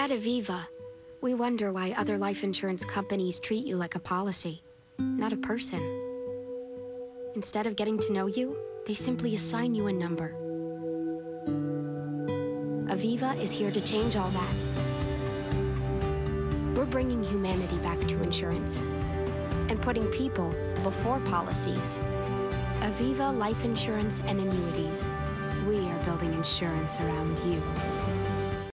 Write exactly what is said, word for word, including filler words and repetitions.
At Aviva, we wonder why other life insurance companies treat you like a policy, not a person. Instead of getting to know you, they simply assign you a number. Aviva is here to change all that. We're bringing humanity back to insurance and putting people before policies. Aviva Life Insurance and Annuities. We are building insurance around you.